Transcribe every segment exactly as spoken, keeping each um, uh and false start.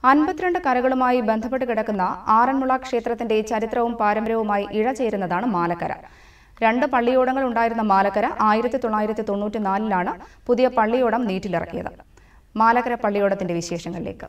അൻപത്തിരണ്ട് കരകളുമായി ബന്ധപ്പെട്ട് കിടക്കുന്ന ആറന്മുള ക്ഷേത്രത്തിന്റെ ചരിത്രവും പാരമ്പര്യവുമായി ഇഴചേരുന്നതാണ് മാലക്കര. രണ്ട് പള്ളിയോടങ്ങൾ ഉണ്ടായിരുന്ന മാലക്കര ആയിരത്തി തൊള്ളായിരത്തി തൊണ്ണൂറ്റിനാലിലാണ് പുതിയ പള്ളിയോടം നീറ്റിലിറക്കിയത്. മാലക്കര പള്ളിയോടത്തിന്റെ വിശേഷങ്ങളിലേക്ക്.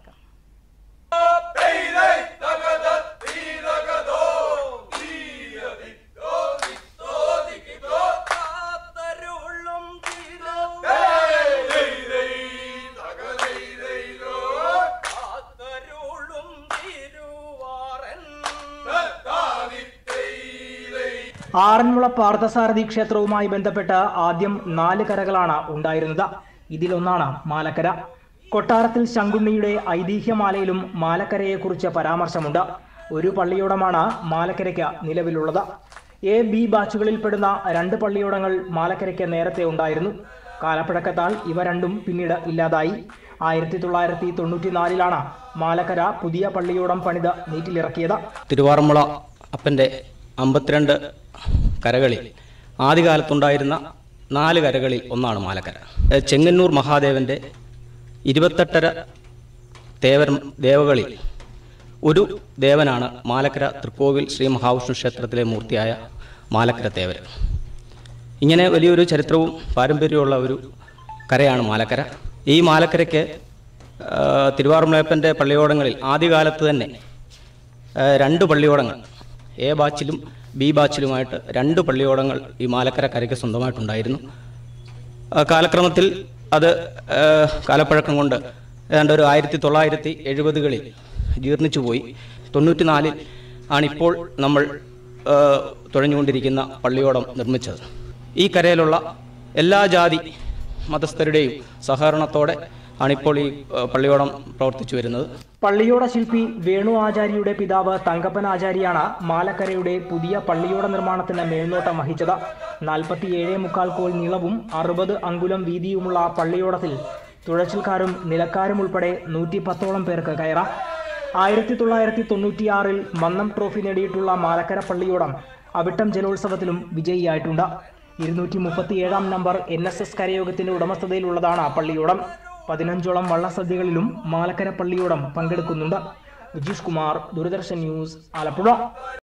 ആറന്മുള പാർത്ഥസാരഥി ക്ഷേത്രവുമായി ബന്ധപ്പെട്ട് ആദ്യം നാല് കരകളാണ് ഉണ്ടായിരുന്നത്. ഇതിലൊന്നാണ് മാലക്കര. കൊട്ടാരത്തിൽ ശങ്കുണ്ണിയുടെ ഐതിഹ്യമാലയിലും മാലക്കരയെക്കുറിച്ച് പരാമർശമുണ്ട്. ഒരു പള്ളിയോടമാണ് മാലക്കരയ്ക്ക് നിലവിലുള്ളത്. എ ബി ബാച്ചുകളിൽപ്പെടുന്ന രണ്ട് പള്ളിയോടങ്ങൾ മാലക്കരയ്ക്ക് നേരത്തെ ഉണ്ടായിരുന്നു. കാലപ്പഴക്കത്താൽ ഇവ രണ്ടും പിന്നീട് ഇല്ലാതായി. ആയിരത്തി തൊള്ളായിരത്തി തൊണ്ണൂറ്റിനാലിലാണ് മാലക്കര പുതിയ പള്ളിയോടം പണിത് നീറ്റിലിറക്കിയത്. തിരുവാറന്മുള അപ്പന്റെ അമ്പത്തിരണ്ട് കരകളിൽ ആദ്യകാലത്തുണ്ടായിരുന്ന നാല് കരകളിൽ ഒന്നാണ് മാലക്കര. ചെങ്ങന്നൂർ മഹാദേവന്റെ ഇരുപത്തെട്ടര ദേവ ദേവകളിൽ ഒരു ദേവനാണ് മാലക്കര തൃക്കോവിൽ ശ്രീ മഹാവിഷ്ണു ക്ഷേത്രത്തിലെ മൂർത്തിയായ മാലക്കര ദേവൻ. ഇങ്ങനെ വലിയൊരു ചരിത്രവും പാരമ്പര്യമുള്ള ഒരു കരയാണ് മാലക്കര. ഈ മാലക്കരയ്ക്ക് തിരുവാറന്മുളയപ്പൻ്റെ പള്ളിയോടങ്ങളിൽ ആദ്യകാലത്ത് തന്നെ രണ്ട് പള്ളിയോടങ്ങൾ, എ ബാച്ചിലും ബി ബാച്ചിലുമായിട്ട് രണ്ട് പള്ളിയോടങ്ങൾ ഈ മാലക്കര കരയ്ക്ക് സ്വന്തമായിട്ടുണ്ടായിരുന്നു. കാലക്രമത്തിൽ അത് കാലപ്പഴക്കം കൊണ്ട് ഏതാണ്ട് ഒരു ആയിരത്തി തൊള്ളായിരത്തി എഴുപതുകളിൽ ജീർണിച്ചു പോയി. തൊണ്ണൂറ്റിനാലിൽ ആണിപ്പോൾ നമ്മൾ തുഴഞ്ഞുകൊണ്ടിരിക്കുന്ന പള്ളിയോടം നിർമ്മിച്ചത്. ഈ കരയിലുള്ള എല്ലാ ജാതി മതസ്ഥരുടെയും സഹകരണത്തോടെ ആണിപ്പോൾ ഈ പള്ളിയോടം പ്രവർത്തിച്ചു വരുന്നത്. പള്ളിയോട ശില്പി വേണു ആചാര്യയുടെ പിതാവ് തങ്കപ്പൻ ആചാര്യാണ് മാലക്കരയുടെ പുതിയ പള്ളിയോട നിർമ്മാണത്തിന് മേൽനോട്ടം വഹിച്ചത്. നാൽപ്പത്തിയേഴ് മുക്കാൽ കോൽ നീളവും അറുപത് അങ്കുലം വീതിയുമുള്ള പള്ളിയോടത്തിൽ തുഴച്ചിൽക്കാരും നിലക്കാരും ഉൾപ്പെടെ നൂറ്റി പത്തോളം പേർക്ക് കയറാം. ആയിരത്തി തൊള്ളായിരത്തി തൊണ്ണൂറ്റിയാറിൽ മന്നം ട്രോഫി നേടിയിട്ടുള്ള മാലക്കര പള്ളിയോടം അവിട്ടം ജലോത്സവത്തിലും വിജയിയായിട്ടുണ്ട്. ഇരുന്നൂറ്റി മുപ്പത്തിയേഴാം നമ്പർ എൻ എസ് എസ് കരയോഗത്തിന്റെ ഉടമസ്ഥതയിലുള്ളതാണ് പള്ളിയോടം. പതിനഞ്ചോളം വള്ളസദ്യകളിലും മാലക്കര പള്ളിയോടം പങ്കെടുക്കുന്നുണ്ട്. വിജീഷ് കുമാർ, ദൂരദർശൻ ന്യൂസ്, ആലപ്പുഴ.